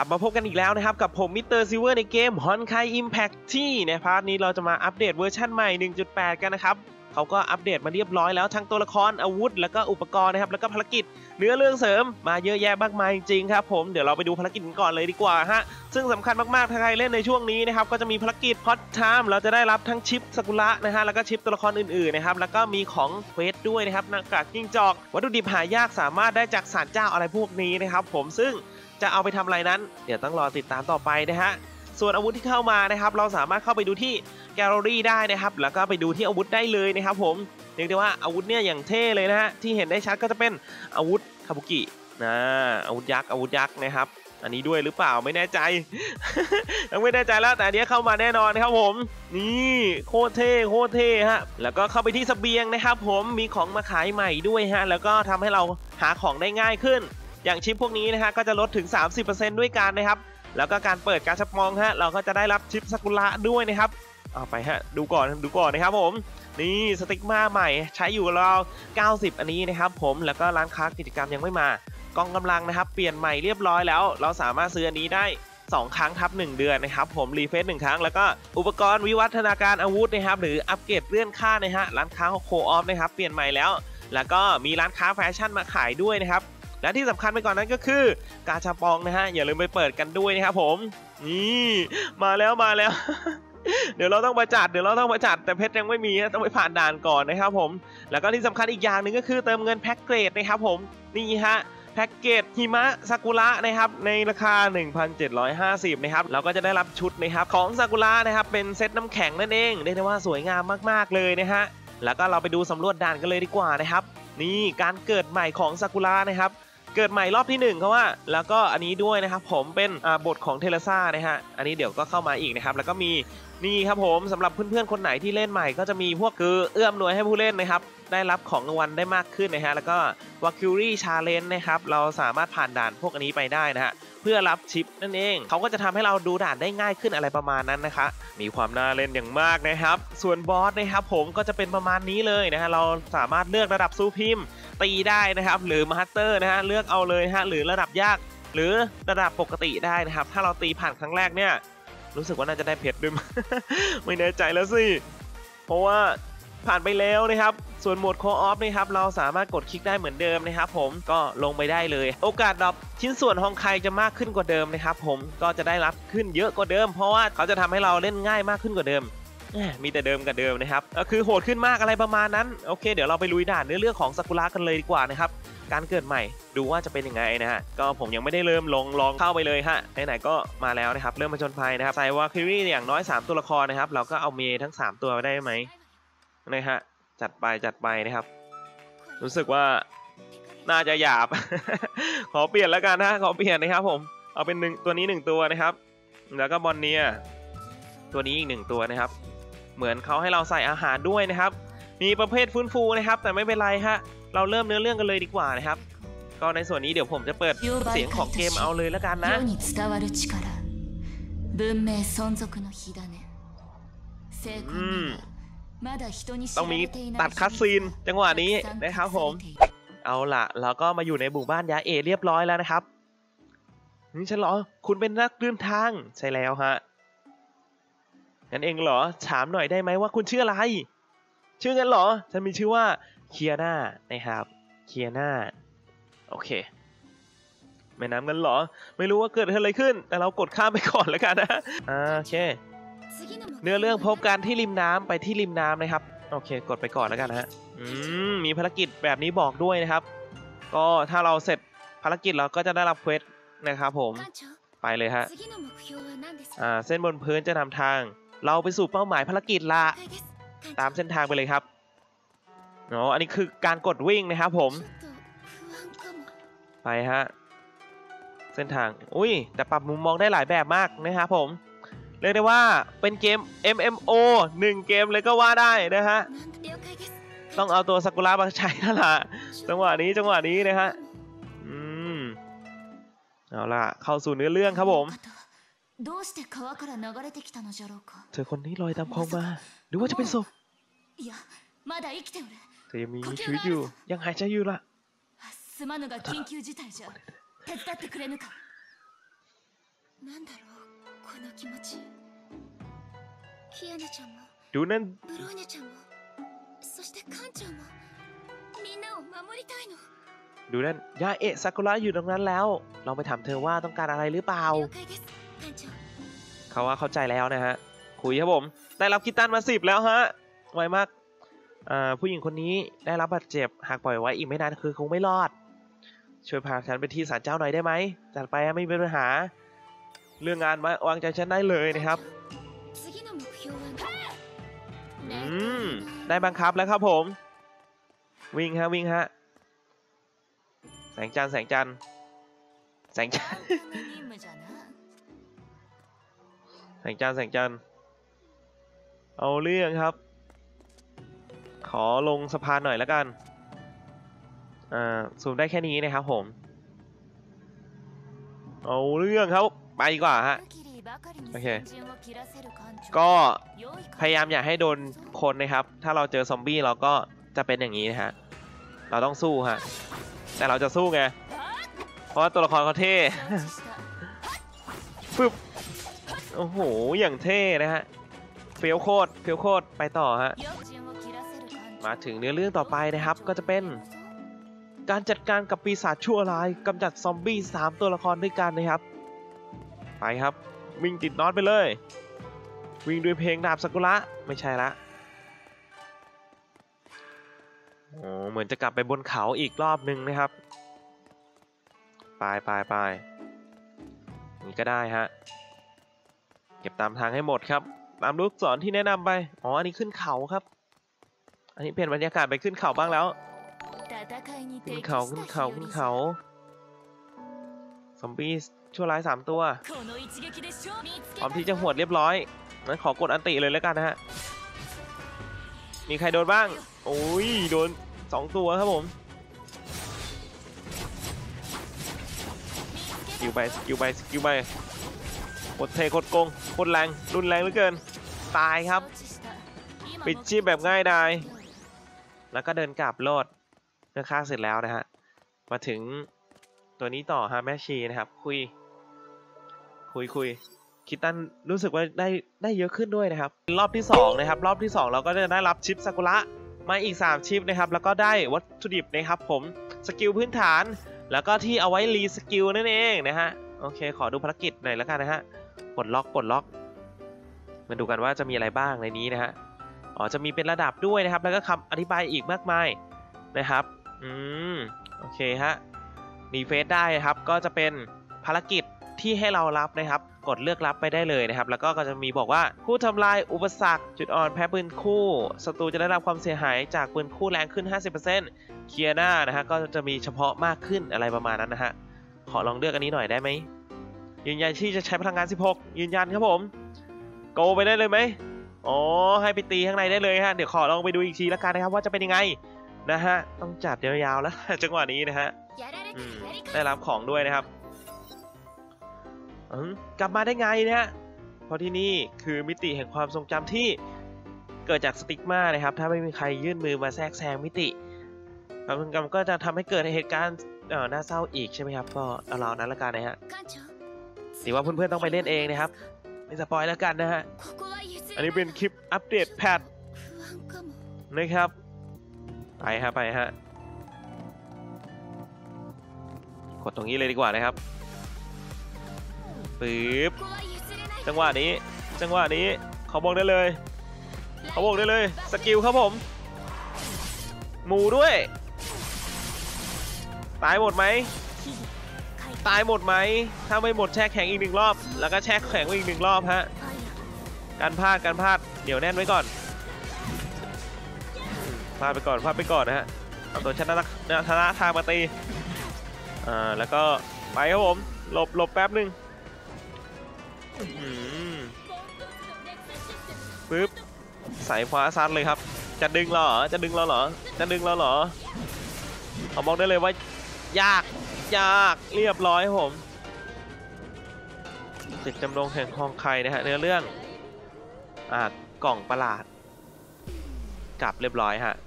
ลับมาพบกันอีกแล้วนะครับกับผมมิสเตอร์ซิลเวอร์ในเกม Honkai Impact ที่ในพาร์ทนี้เราจะมาอัปเดตเวอร์ชันใหม่ 1.8 กันนะครับเขาก็อัปเดตมาเรียบร้อยแล้วทั้งตัวละครอาวุธแล้วก็อุปกรณ์นะครับแล้วก็ภารกิจเนื้อเรื่องเสริมมาเยอะแยะมากมายจริงๆครับผมเดี๋ยวเราไปดูภารกิจกันก่อนเลยดีกว่าฮะซึ่งสำคัญมากๆถ้าใครเล่นในช่วงนี้นะครับก็จะมีภารกิจ Hot Time เราจะได้รับทั้งชิปซากุระนะฮะแล้วก็ชิปตัวละครอื่นๆนะครับแล้วก็มีของเควสด้วยนะครับหน้ากากจิ้งจอกวัตถุดิบหายากสามารถได้จากศาลเจ้าอะไรพวกนี้นะครับผมซึ่งจะเอาไปทำอะไรนั้นเดี๋ยวต้องรอติดตามต่อไปนะฮะส่วนอาวุธที่เข้ามานะครับเราสามารถเข้าไปดูที่แกลเลอรี่ได้นะครับแล้วก็ไปดูที่อาวุธได้เลยนะครับผมเรียกได้ว่าอาวุธเนี่ยอย่างเท่เลยนะฮะที่เห็นได้ชัดก็จะเป็นอาวุธคาบุกินะอาวุธยักษ์นะครับอันนี้ด้วยหรือเปล่าไม่แน่ใจ ยังไม่แน่ใจแล้วแต่อันนี้เข้ามาแน่นอนนะครับผมนี่โคตรเท่ฮะแล้วก็เข้าไปที่เสบียงนะครับผมมีของมาขายใหม่ด้วยฮะแล้วก็ทำให้เราหาของได้ง่ายขึ้นอย่างชิปพวกนี้นะฮะก็จะลดถึง 30% ด้วยกันนะครับแล้วก็การเปิดกาชาปองฮะเราก็จะได้รับชิปซากุระด้วยนะครับเอาไปฮะดูก่อนนะครับผมนี่สติ๊กมาใหม่ใช้อยู่เรา90อันนี้นะครับผมแล้วก็ร้านค้ากิจกรรมยังไม่มากองกำลังนะครับเปลี่ยนใหม่เรียบร้อยแล้วเราสามารถซื้ออันนี้ได้2 ครั้งทับ1 เดือนนะครับผมรีเฟซ1 ครั้งแล้วก็อุปกรณ์วิวัฒนาการอาวุธนะครับหรืออัปเกรดเลื่อนค่านะฮะร้านค้าโคออฟนะครับเปลี่ยนใหม่แล้วก็มีร้านค้าแฟชั่นมาขายด้วยนะครับและที่สำคัญไปก่อนนั้นก็คือกาชาปองนะฮะอย่าลืมไปเปิดกันด้วยนะครับผมนี่มาแล้ว เดี๋ยวเราต้องมาจัดแต่เพชรยังไม่มีต้องไปผ่านด่านก่อนนะครับผมแล้วก็ที่สำคัญอีกอย่างหนึ่งก็คือเติมเงินแพ็กเกจนะครับผมนี่ฮะแพ็กเกจหิมะซากุระนะครับในราคา 1,750 นะครับเราก็จะได้รับชุดนะครับของซากุระนะครับเป็นเซตน้ำแข็งนั่นเองเรียกได้ว่าสวยงามมากๆเลยนะฮะแล้วก็เราไปดูสำรวจด่านกันเลยดีกว่านะครับนี่การเกิดใหม่ของซากุระนะครับเกิดใหม่รอบที่1เขาว่าแล้วก็อันนี้ด้วยนะครับผมเป็นบทของเทเลซ่านะฮะอันนี้เดี๋ยวก็เข้ามาอีกนะครับแล้วก็มีนี่ครับผมสำหรับเพื่อนๆคนไหนที่เล่นใหม่ก็จะมีพวกคือเอื้อมหน่วยให้ผู้เล่นนะครับได้รับของรางวัลได้มากขึ้นนะฮะแล้วก็ Valkyrie Challenge นะครับเราสามารถผ่านด่านพวกอันนี้ไปได้นะฮะเพื่อรับชิปนั่นเองเขาก็จะทำให้เราดูด่านได้ง่ายขึ้นอะไรประมาณนั้นนะคะมีความน่าเล่นอย่างมากนะครับส่วนบอสนะครับผมก็จะเป็นประมาณนี้เลยนะฮะเราสามารถเลือกระดับซูพิมตีได้นะครับหรือมาสเตอร์นะฮะเลือกเอาเลยฮะหรือระดับยากหรือระดับปกติได้นะครับถ้าเราตีผ่านครั้งแรกเนี่ยรู้สึกว่าน่าจะได้เพชรด้วย ไม่แน่ใจแล้วสิเพราะว่าผ่านไปแล้วนะครับส่วนโหมดโคออฟนะครับเราสามารถกดคลิกได้เหมือนเดิมนะครับผมก็ลงไปได้เลยโอกาสดรอปชิ้นส่วนฮองไคจะมากขึ้นกว่าเดิมนะครับผมก็จะได้รับขึ้นเยอะกว่าเดิมเพราะว่าเขาจะทำให้เราเล่นง่ายมากขึ้นกว่าเดิมมีแต่เดิมกับเดิมนะครับก็คือโหดขึ้นมากอะไรประมาณนั้นโอเคเดี๋ยวเราไปลุยด่านเรื่องของซากุระกันเลยดีกว่านะครับการเกิดใหม่ดูว่าจะเป็นยังไงนะฮะก็ผมยังไม่ได้เริ่มลองเข้าไปเลยฮะไหนๆก็มาแล้วนะครับเริ่มผจญภัยนะครับใส่วาคิรี่อย่างน้อย3ตัวละครนะครับเราก็เอาเมย์ทั้ง3ตัวได้ไหมนะฮะจัดไปนะครับรู้สึกว่าน่าจะหยาบ ขอเปลี่ยนแล้วกันนะขอเปลี่ยนนะครับผมเอาเป็นตัวนี้1ตัวนะครับแล้วก็บอลเนียตัวนี้อีก1ตัวนะครับเหมือนเขาให้เราใส่อาหารด้วยนะครับมีประเภทฟื้นฟูนะครับแต่ไม่เป็นไรฮะเราเริ่มเนื้อเรื่องกันเลยดีกว่านะครับก็ในส่วนนี้เดี๋ยวผมจะเปิดเสียงของเกมเอาเลยแล้วกันนะต้องมีตัดคัสซีนจังหวะนี้นะครับผมเอาล่ะเราก็มาอยู่ในหมู่บ้านยาเอเรียบร้อยแล้วนะครับนี่ฉันเหรอคุณเป็นนักเดินทางใช่แล้วฮะงั้นเองเหรอถามหน่อยได้ไหมว่าคุณชื่ออะไรชื่อกันเหรอฉันมีชื่อว่าเคียน่านะครับเคียน่าโอเคแม่น้ำกันเหรอไม่รู้ว่าเกิดอะไรขึ้นแต่เรากดข้ามไปก่อนแล้วกันนะโอเคเนื้อเรื่องพบกันที่ริมน้ำไปที่ริมน้ำนะครับโอเคกดไปก่อนแล้วกันนะฮะมีภารกิจแบบนี้บอกด้วยนะครับก็ถ้าเราเสร็จภารกิจเราก็จะได้รับเควสนะครับผมไปเลยฮะเส้นบนพื้นจะนำทางเราไปสู่เป้าหมายภารกิจละตามเส้นทางไปเลยครับอันนี้คือการกดวิ่งนะครับผมไปฮะเส้นทางแต่ปรับมุมมองได้หลายแบบมากนะครับผมเรียกได้ว่าเป็นเกม MMO 1 เกมเลยก็ว่าได้นะฮะต้องเอาตัวซากุระมาใช้แล้วล่ะจังหวะนี้นะฮะเอาล่ะเข้าสู่เนื้อเรื่องครับผมเธอคนนี้ลอยตามคลองมาหรือว่าจะเป็นศพเธอยังมีชีวิตอยู่ยังหายใจอยู่ล่ะดูนั่นดูนั่นยาเอะซากุระอยู่ตรงนั้นแล้วลองไปถามเธอว่าต้องการอะไรหรือเปล่าเขาว่าเข้าใจแล้วนะฮะคุยครับผมได้รับคิตตันมา10แล้วฮะไวมากผู้หญิงคนนี้ได้รับบาดเจ็บหากปล่อยไว้อีกไม่นานคือคงไม่รอดช่วยพาฉันไปที่ศาลเจ้าหน่อยได้ไหมจัดไปไม่มีปัญหาเรื่องงานมาวางใจฉันได้เลยนะครับได้บังคับแล้วครับผมวิ่งฮะวิ่งฮะแสงจันทร์แสงจันทร์แสงจันทร์แสงจันทร์แสงจันทร์เอาเรื่องครับขอลงสะพานหน่อยแล้วกันซูมได้แค่นี้นะครับผมเอาเรื่องครับไปดีกว่าฮะโอเคก็พยายามอย่าให้โดนคนนะครับถ้าเราเจอซอมบี้เราก็จะเป็นอย่างนี้นะฮะเราต้องสู้ฮะแต่เราจะสู้ไงเพราะว่าตัวละครเขาเท่ปึ๊บโอ้โหอย่างเท่นะฮะเฟี้ยวโคตรเฟี้ยวโคตรไปต่อฮะมาถึงเนื้อเรื่องต่อไปนะครับก็จะเป็นการจัดการกับปีศาจชั่วร้ายกำจัดซอมบี้3ตัวละครด้วยกันนะครับไปครับวิ่งติดน็อตไปเลยวิ่งด้วยเพลงดาบซากุระไม่ใช่ละโอ้เหมือนจะกลับไปบนเขาอีกรอบนึงนะครับไปนี่ก็ได้ฮะเก็บตามทางให้หมดครับตามลูกศรที่แนะนำไปอ๋ออันนี้ขึ้นเขาครับอันนี้เปลี่ยนบรรยากาศไปขึ้นเขาบ้างแล้วขึ้นเขาซอมบี้ชั่วร้าย3ตัวพร้อมที่จะหวดเรียบร้อยงั้นขอกดอันติเลยแล้วกันนะฮะมีใครโดนบ้างโอ้ยโดน2ตัวครับผมสกิลไปโคตรเทโคตรโกงโคตรแรงรุนแรงเหลือเกินตายครับปิดชีพแบบง่ายดายแล้วก็เดินกลับโลดเมื่อฆ่าเสร็จแล้วนะฮะมาถึงตัวนี้ต่อฮะแม่ชีนะครับคุยคิตตันรู้สึกว่าได้เยอะขึ้นด้วยนะครับรอบที่2นะครับรอบที่2เราก็จะได้รับชิปซากุระมาอีก3ชิปนะครับแล้วก็ได้วัตถุดิบนะครับผมสกิลพื้นฐานแล้วก็ที่เอาไว้รีสกิลนั่นเองนะฮะโอเคขอดูภารกิจหน่อยแล้วกันนะฮะปลดล็อกมาดูกันว่าจะมีอะไรบ้างในนี้นะฮะอ๋อจะมีเป็นระดับด้วยนะครับแล้วก็คำอธิบายอีกมากมายนะครับโอเคฮะรีเฟซได้ครับก็จะเป็นภารกิจที่ให้เรารับนะครับกดเลือกรับไปได้เลยนะครับแล้วก็จะมีบอกว่าผู้ทำลายอุปสรรคจุดอ่อนแพ้ปืนคู่ศัตรูจะได้รับความเสียหายจากปืนคู่แรงขึ้น 50% เคลียร์หน้านะฮะก็จะมีเฉพาะมากขึ้นอะไรประมาณนั้นนะฮะขอลองเลือกอันนี้หน่อยได้ไหมยืนยันที่จะใช้พลังงาน16ยืนยันครับผมโกไปได้เลยไหมอ๋อให้ไปตีข้างในได้เลยฮะเดี๋ยวขอลองไปดูอีกทีแล้วกันนะครับว่าจะเป็นยังไงนะฮะต้องจัดยาวๆแล้วจังหวะนี้นะฮะได้รับของด้วยนะครับกลับมาได้ไงนะฮะเพราะที่นี่คือมิติแห่งความทรงจำที่เกิดจากสติกมานะครับถ้าไม่มีใครยื่นมือมาแทรกแซงมิติความทรงจำก็จะทำให้เกิดเหตุการณ์น่าเศร้าอีกใช่ไหมครับก็เอานั้นละกันนะฮะถือว่าเพื่อนๆต้องไปเล่นเองนะครับไม่สปอยแล้วกันนะฮะอันนี้เป็นคลิปอัปเดตแพทนะครับไปฮะกดตรงนี้เลยดีกว่านะครับปึ๊บจังหวะนี้เขาบอกได้เลยสกิลครับผมหมูด้วยตายหมดไหมถ้าไม่หมดแช่แข็งอีก1รอบแล้วก็แช่แข็งอีก1รอบฮะการพลาดเดี๋ยวแน่นไว้ก่อนพลาดไปก่อนนะฮะเอาตัวชนะทางมาตีแล้วก็ไปครับผมหลบแป๊บนึงปึ๊บสายฟ้าซัดเลยครับจะดึงเราเหรอเอาบอกได้เลยว่ายากเรียบร้อยครับผมศึกจำลองแห่งคลองไคนะฮะเนื้อเรื่องกล่องประหลาดกลับเรียบร้อยฮะ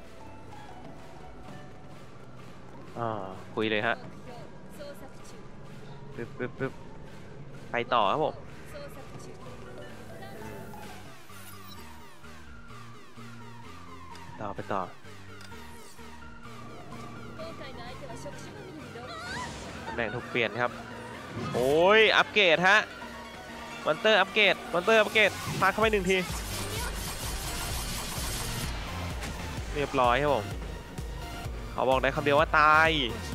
คุยเลยฮะปึ๊บไปต่อครับผมไปต่อตำแหน่งถูกเปลี่ยนครับโอ้ยอัปเกรดฮะมอนเตอร์อัปเกรดพาเข้าไป1 ทีเรียบร้อยครับผมเขาบอกได้คำเดียวว่าตาย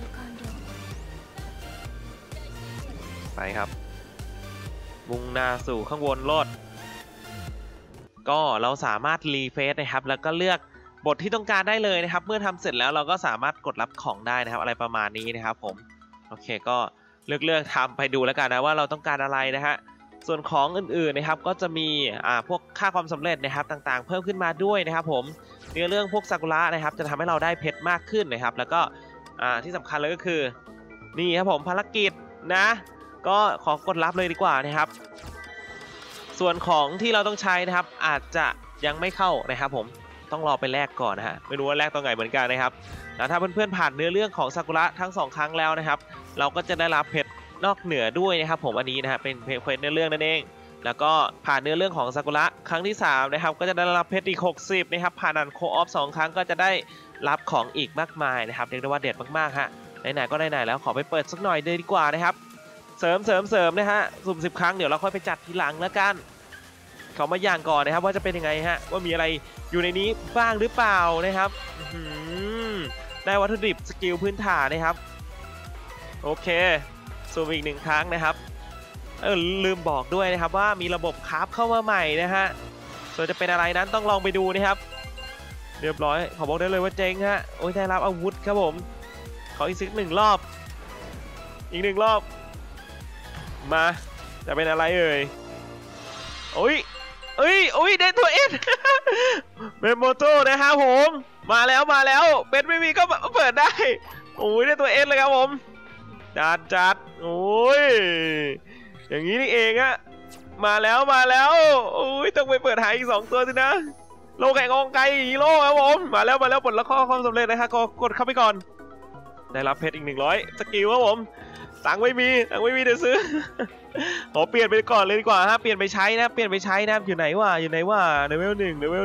ไปครับมุ่งหน้าสู่ข้างบนโลดก็เราสามารถรีเฟซนะครับแล้วก็เลือกบทที่ต้องการได้เลยนะครับเมื่อทำเสร็จแล้วเราก็สามารถกดรับของได้นะครับอะไรประมาณนี้นะครับผมโอเคก็เลือกทำไปดูแล้วกันนะว่าเราต้องการอะไรนะฮะส่วนของอื่นๆนะครับก็จะมีพวกค่าความสำเร็จนะครับต่างๆเพิ่มขึ้นมาด้วยนะครับผมเรื่องพวกซากุระนะครับจะทำให้เราได้เพชรมากขึ้นนะครับแล้วก็ที่สำคัญเลยก็คือนี่ครับผมภารกิจนะก็ขอกดรับเลยดีกว่านะครับส่วนของที่เราต้องใช้นะครับอาจจะยังไม่เข้านะครับผมต้องรอไปแลกก่อนนะฮะไม่รู้ว่าแลกตรงไหนเหมือนกันนะครับแล้วถ้าเพื่อนๆผ่านเนื้อเรื่องของซากุระทั้ง2 ครั้งแล้วนะครับเราก็จะได้รับเพชรนอกเหนือด้วยนะครับผมอันนี้นะฮะเป็นเควสเนื้อเรื่องนั่นเองแล้วก็ผ่านเนื้อเรื่องของซากุระครั้งที่3นะครับก็จะได้รับเพชรอีก60นะครับผ่านด่านโคออฟ2 ครั้งก็จะได้รับของอีกมากมายนะครับเรียกได้ว่าเด็ดมากๆฮะไหนๆก็ไหนๆแล้วขอไปเปิดสักหน่อยเลยดีกว่านะครับเสริมนะฮะสุ่ม10 ครั้งเดี๋ยวเราค่อยไปจัดทีหลังแล้วกันเขามาอย่างก่อนนะครับว่าจะเป็นยังไงฮะว่ามีอะไรอยู่ในนี้บ้างหรือเปล่านะครับได้วัตถุดิบสกิลพื้นฐานนะครับโอเคสุ่มอีก1 ครั้งนะครับลืมบอกด้วยนะครับว่ามีระบบคราฟเข้ามาใหม่นะฮะส่วนจะเป็นอะไรนั้นต้องลองไปดูนะครับเรียบร้อยขอบอกได้เลยว่าเจ๊งฮะโอ้ยได้รับอาวุธครับผมขออีกสัก1 รอบอีก1 รอบมาจะเป็นอะไรเอ่ยโอ้ยได้ตัวเอ็นเมมโมโต้นะครับผมมาแล้วเป็นไม่มีก็เปิดได้โอ้ยได้ตัวเอ็นเลยครับผมจัดโอ้ยอย่างนี้นี่เองอะมาแล้วโอ้ยต้องไปเปิดหาอีก2 ตัวสินะโลแข่งองไกฮีโร่ครับผมมาแล้วปลดล็อกข้อความสำเร็จนะฮะก็กดเข้าไปก่อนได้รับเพชรอีก100สกิลครับผมตังค์ไม่มีเดี๋ยวซื้อขอเปลี่ยนไปก่อนเลยดีกว่าฮะเปลี่ยนไปใช้นะอยู่ไหนวะเลเวล 1เลเวล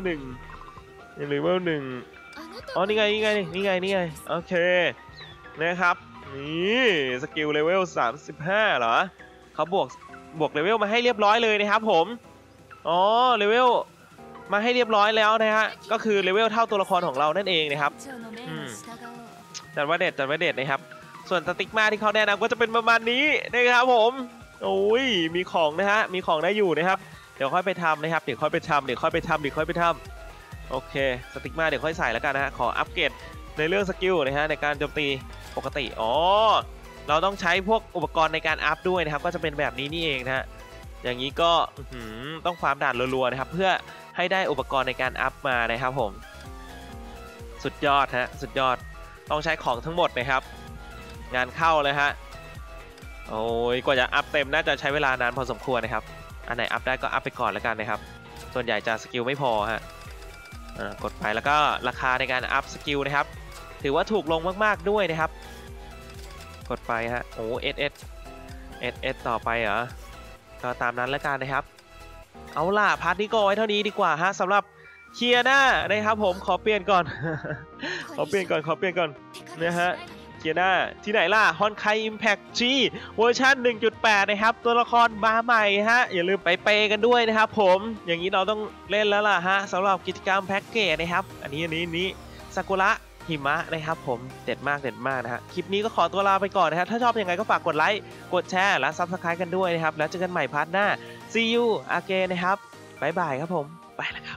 1อ๋อนี่ไงโอเคนะครับนี่สกิลเลเวล35เหรอเขาบวกเลเวลมาให้เรียบร้อยเลยนะครับผมอ๋อเลเวลมาให้เรียบร้อยแล้วนะฮะก็คือเลเวลเท่าตัวละครของเรานั่นเองนะครับจัดว่าเด็ดนะครับส่วนสติ๊กมาที่เขาแนะนำก็จะเป็นประมาณนี้นะครับผมโอ้ยมีของนะฮะมีของได้อยู่นะครับเดี๋ยวค่อยไปทำนะครับเดี๋ยวค่อยไปทำโอเคสติ๊กมาเดี๋ยวค่อยใส่แล้วกันนะฮะขออัปเกรดในเรื่องสกิลนะฮะในการโจมตีปกติอ๋อเราต้องใช้พวกอุปกรณ์ในการอัพด้วยนะครับก็จะเป็นแบบนี้นี่เองนะฮะอย่างนี้ก็ต้องฟาร์มด่านรัวๆนะครับเพื่อให้ได้อุปกรณ์ในการอัพมานะครับผมสุดยอดฮะสุดยอดต้องใช้ของทั้งหมดนะครับงานเข้าเลยฮะโอ้ยกว่าจะอัพเต็มน่าจะใช้เวลานานพอสมควรนะครับอันไหนอัพได้ก็อัพไปก่อนแล้วกันนะครับส่วนใหญ่จะสกิลไม่พอฮะกดไปแล้วก็ราคาในการอัพสกิลนะครับถือว่าถูกลงมากๆด้วยนะครับกดไปฮะโอ้เอสต่อไปเหรอก็ตามนั้นแล้วกันนะครับเอาล่ะพาร์ทนี้ก็ไว้เท่านี้ดีกว่าฮะสำหรับเคียร์หน้านะครับผมขอเปลี่ยนก่อน ขอเปลี่ยนก่อนนะฮะเคียร์หน้าที่ไหนล่ะฮอนไคอิมแพคจีเวอร์ชัน 1.8 นะครับตัวละครมาใหม่ฮะอย่าลืมไปเปย์กันด้วยนะครับผมอย่างนี้เราต้องเล่นแล้วล่ะฮะสำหรับกิจกรรมแพ็กเกจนะครับอันนี้ซากุระหิมะนะครับผมเด็ดมากนะฮะคลิปนี้ก็ขอตัวลาไปก่อนนะครับถ้าชอบยังไงก็ฝากกดไลค์กดแชร์และซับสไครต์กันด้วยนะครับแล้วเจอกันใหม่พาร์ทหน้า See you again นะครับบ๊ายบายครับผมไปแล้ว